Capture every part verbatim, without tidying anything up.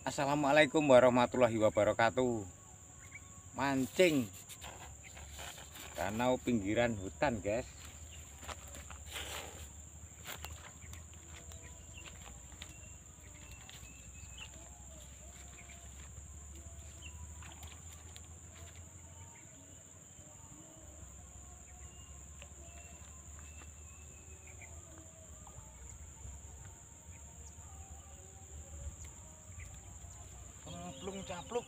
Assalamualaikum warahmatullahi wabarakatuh. Mancing danau pinggiran hutan, guys. Cemplung capluk.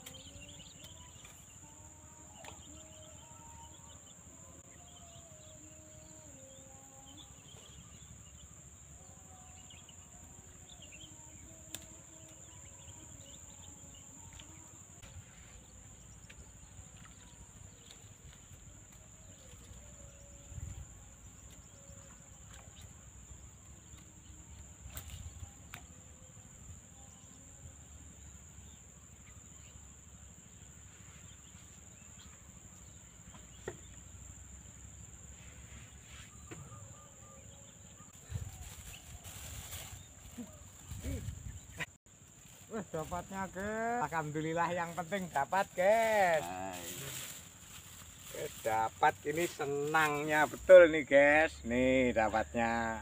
Wah, dapatnya, guys. Alhamdulillah, yang penting dapat, guys. Guys, dapat. Ini senangnya betul nih, guys. Nih dapatnya.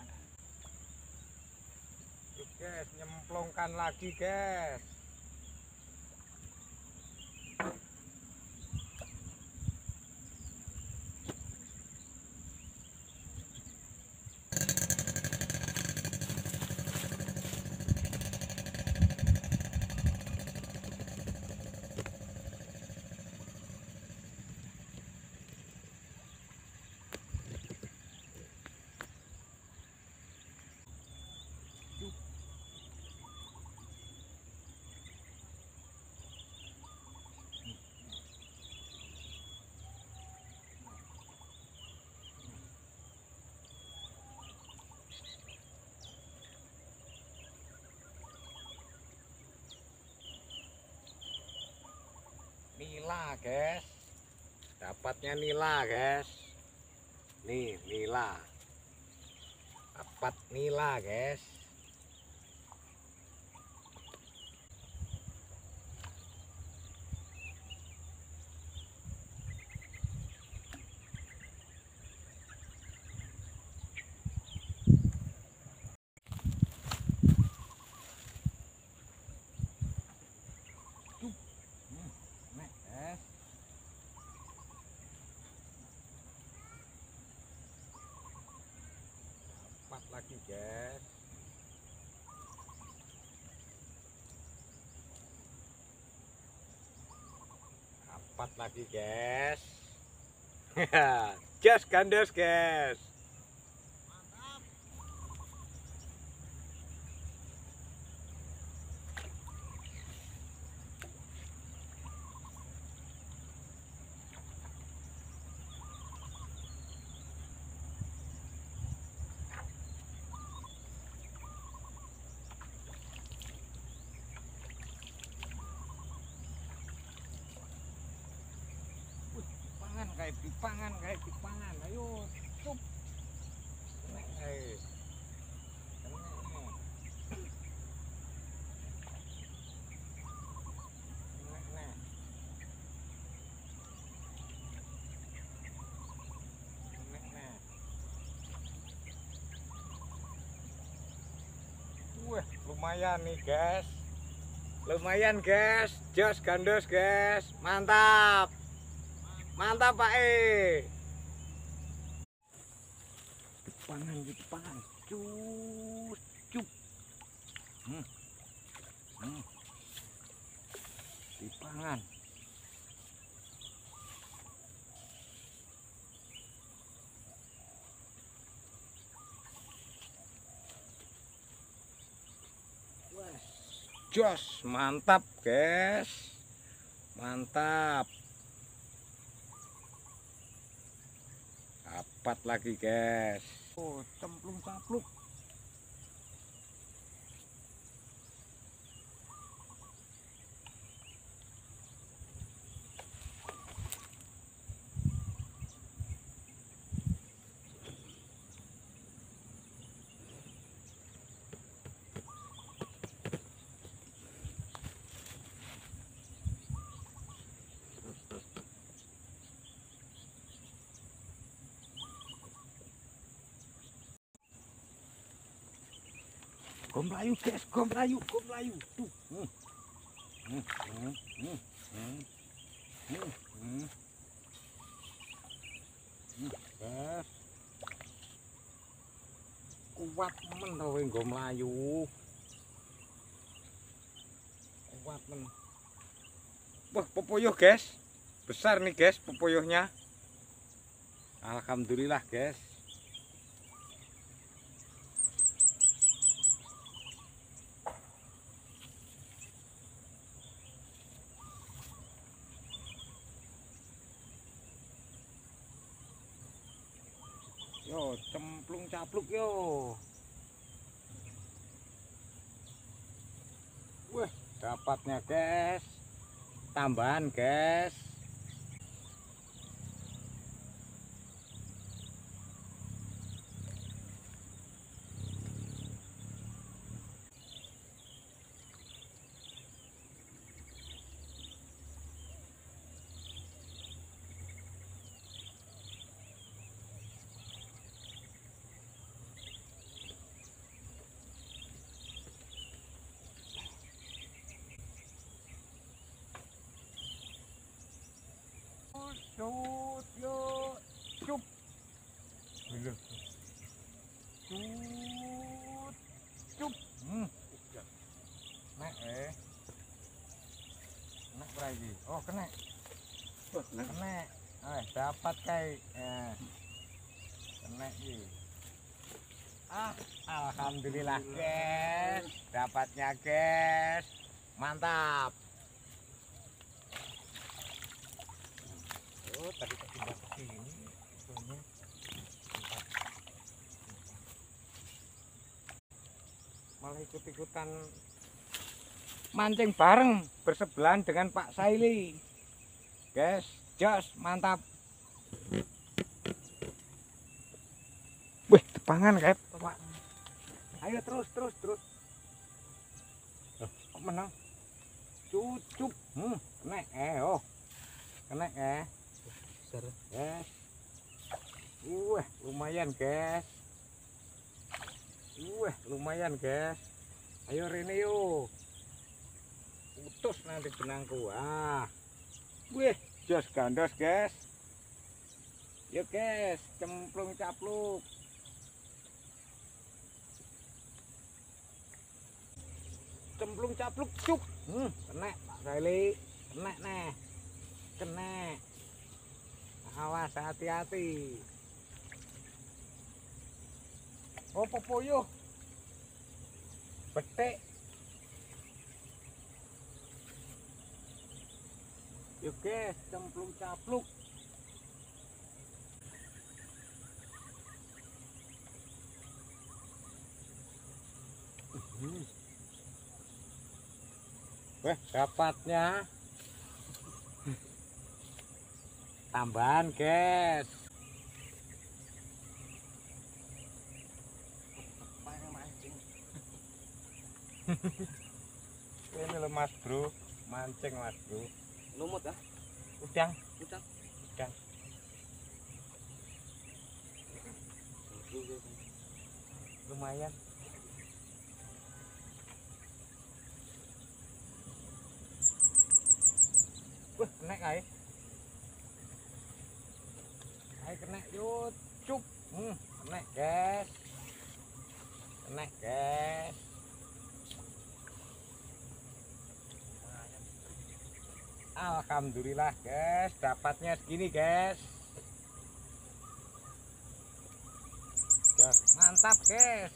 Tuh, guys, nyemplungkan lagi, guys. Nila, guys. Dapatnya nila, guys. Nih, nila. Dapat nila, guys. Dapat lagi, guys. Dapat lagi, guys. Jas gandos, guys. Mantap. Kayak dipangan, kayak dipangan, ayo cup. Nek, eh. Nek, nek. Nek, nek. Wah, lumayan nih, guys. Lumayan, guys. Jos gandos, guys. Mantap. Mantap, Pak E. Dipangan, dipangan. Cus, cup. Hmm. Hmm. Dipangan. Jos, mantap, guys. Mantap. Dapat lagi, guys. Oh, cemplung capluk. Go melayu guys, go melayu, go melayu. Tuh. Hmm. Hmm. Hmm. Hmm. Hmm. Hmm. Hmm. Hmm. Guys. Kuat men to wing go melayu. Kuat men. Wah, popoyoh guys. Besar nih guys popoyohnya. Alhamdulillah guys. Yo, cemplung capluk yo. Wah, dapatnya guys. Tambahan guys. Cut yo, cup. Cut, cup. Hmm. Nek eh. Nek lagi. Oh, kena. Kena. Eh, dapat kai. Eh. Kena iki. Ah, alhamdulillah, guys. Dapatnya, guys. Mantap. Oh, tadi ketimbang ke sini. Soalnya malah ikut-ikutan mancing bareng bersebelahan dengan Pak Saili. Guys, jos, mantap. Wih, tepangan kayak Pak. Ayo terus, terus, terus. Oh, menang. Cucuk. Hmm, kena eh, oh. Kena eh. Yes. Wah, lumayan guys. Wah, lumayan guys. Ayo Rene yuk. Putus nanti benangku. Ah. Wih, jos gandos guys. Yuk guys, cemplung capluk. Cemplung capluk cuk. Hmm, kena Pak Saili. Kena nih. Kena. Awas, hati-hati. Oh, popoyoh. Betek. Yuk guys, cemplung capluk. Wah, dapatnya tambahan guys. Ini loh mas bro, mancing mas bro. Lumut ya? Udang, Udang. udang. Lumayan. Wah, kena ay. Ay kena yuk, cuk. Hmm, kena guys. Kena guys. Alhamdulillah guys, dapatnya segini guys. Jos, mantap guys.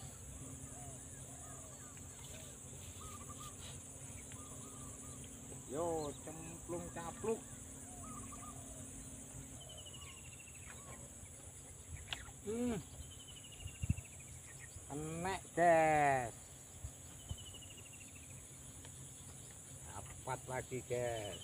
Yo, cemplung capluk. Hmm. Kena guys. Dapat lagi guys.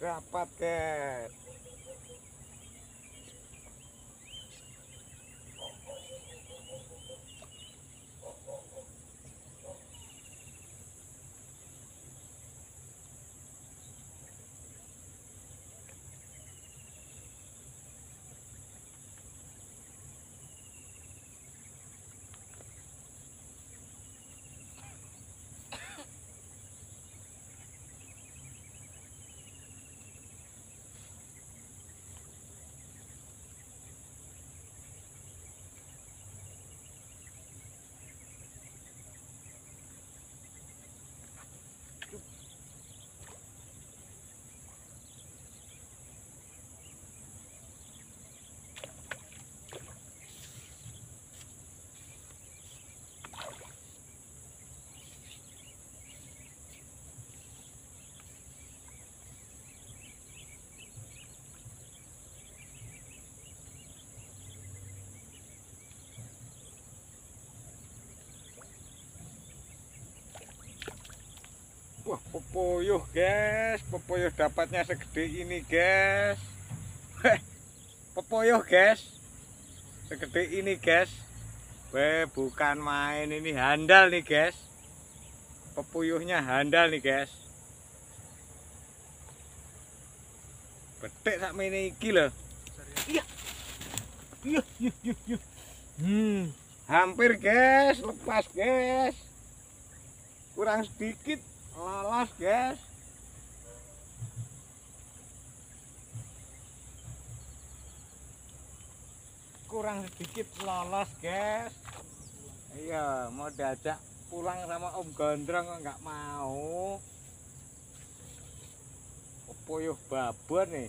Dapat guys. Wah, pepuyuh guys, pepuyuh dapatnya segede ini guys. Heh, pepuyuh guys, segede ini guys. Weh, bukan main, ini handal nih guys. Pepuyuhnya handal nih guys. Betik sak mene iki lho. Iya. Iya, iya, iya, iya. Hmm, hampir guys, lepas guys. Kurang sedikit. Lolos guys. Kurang sedikit lolos guys. Iya, mau diajak pulang sama Om Gondrong kok nggak mau. Pepuyuh babon nih.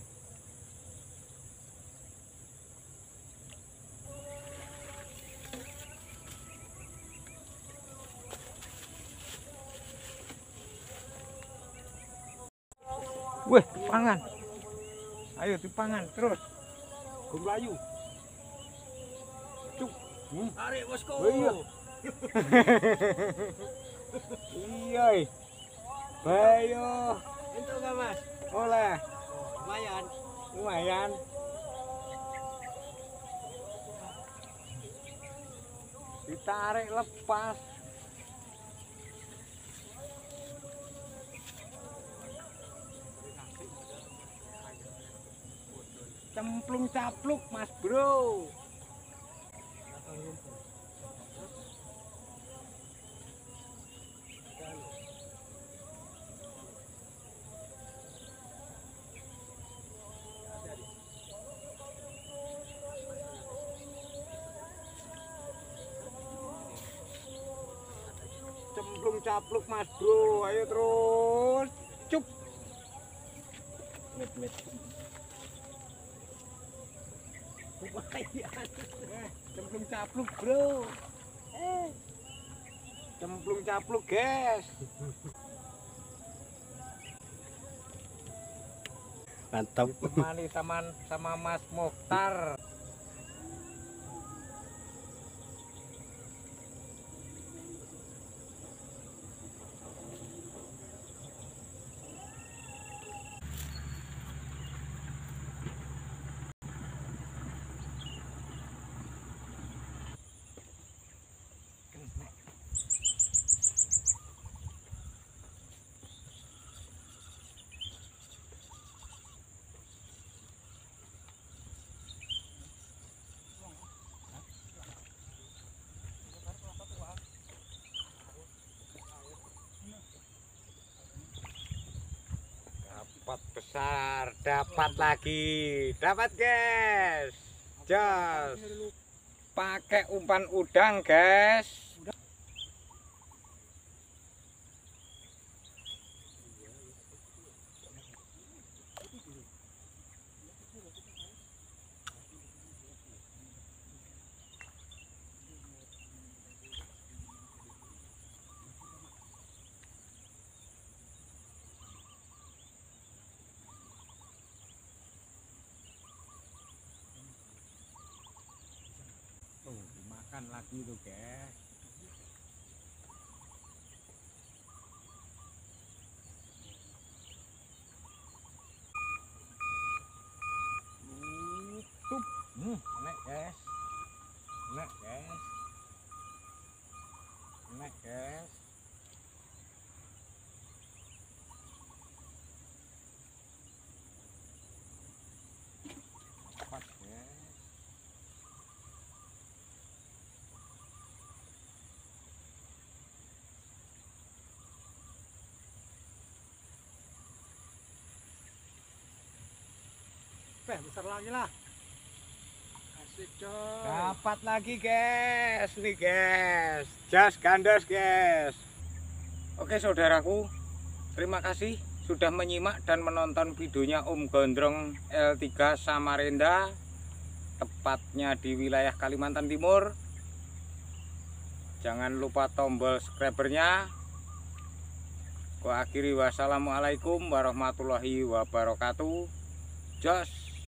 Weh, dipangan. Ayo dipangan terus. Gue Melayu. Cuk. Hmm. Tarik bosku. Oh, iya. Iya. Bayo. Itu enggak mas? Oleh. Lumayan. Lumayan. Ditarik lepas. Cemplung capluk mas bro. Cemplung capluk mas bro, ayo terus. Cup. Met met. Eh, cemplung capluk bro. Eh, cemplung capluk guys. Mantap. Ditemani sama sama Mas Mokhtar. Dapat besar, dapat lagi, dapat guys. Jos. Pakai umpan udang guys. Tuh, dimakan lagi tuh guys. Hmm, enak guys. Enak guys. Enak guys. Pas guys. Peh, besar lagi lah. Asik coy. Dapat lagi guys, nih guys, jas gandas guys. Oke saudaraku, terima kasih sudah menyimak dan menonton videonya Om Gondrong L tiga Samarinda, tepatnya di wilayah Kalimantan Timur. Jangan lupa tombol subscribernya. Gua akhiri, wassalamualaikum warahmatullahi wabarakatuh. Jos.